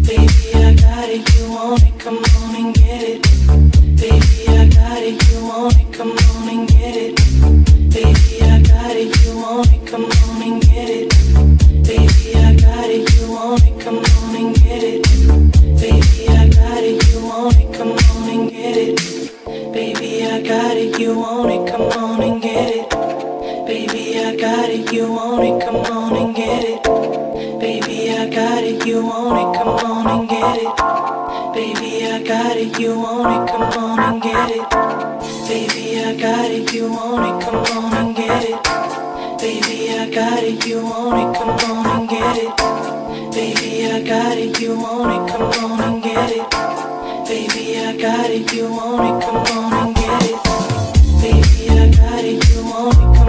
Baby, I got it, you want it, come on and get it. Baby, I got it, you want it, come on and get it. Baby, I got it, you want it, come on and get it. Baby, I got it, you want it, come on and get it. Baby, I got it, you want it, come on and get it. Baby, I got it, you want it, come on and get it. Baby, I got it, you want it, come on and get it. Baby, I got it, you want it, come on and get it. Baby, I got it, you want it, come on and get it. Baby, I got it, you want it, come on and get it. Baby, I got it, you want it, come on and get it. Baby, I got it, you want it, come on and get it. Baby, I got it, you want it, come on and get it. Baby, I got it, you want it.